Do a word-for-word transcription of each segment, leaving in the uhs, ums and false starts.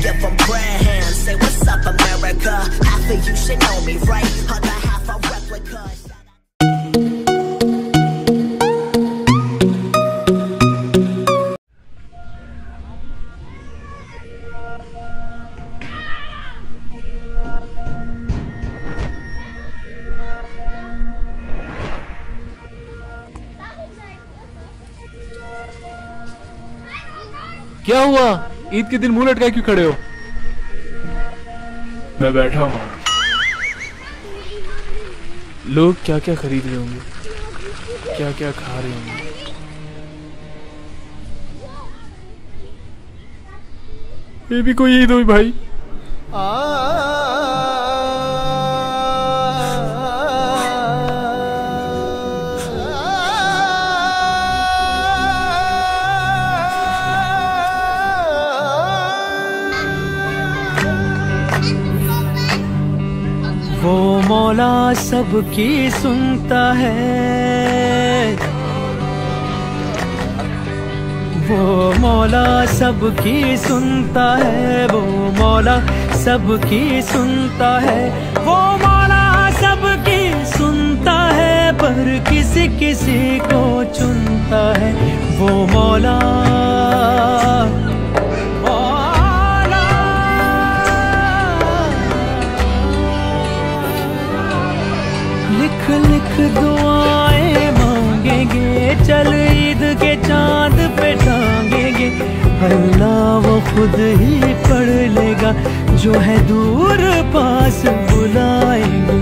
give them prayer hands. Say what's up, America? Half of you should know me, right? Other half a replica. क्या हुआ? ईद के दिन मुंह लटकाए क्यों खड़े हो? मैं बैठा हूँ। लोग क्या क्या खरीद रहे होंगे, क्या क्या खा रहे होंगे। ये भी कोई ईद हुई भाई। वो मौला सबकी सुनता है, वो मौला सबकी सुनता है, वो मौला सबकी सुनता है, वो मौला सबकी सुनता है, पर किसी किसी को चुनता है वो मौला। लिख लिख दुआएं मांगेंगे, चल ईद के चांद पे टांगेंगे, अल्लाह वो खुद ही पढ़ लेगा, जो है दूर पास बुलाएंगे।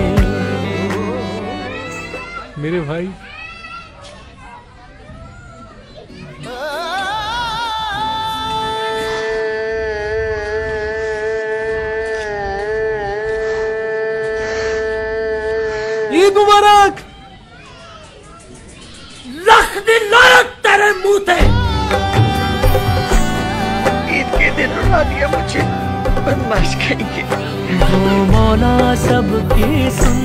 मेरे भाई ईद मुबारक। रख दी लानत तेरे मुंह पे। ईद के दिन रुला दिया मुझे, बदमाश कहेंगे। वो मौला सबकी सुन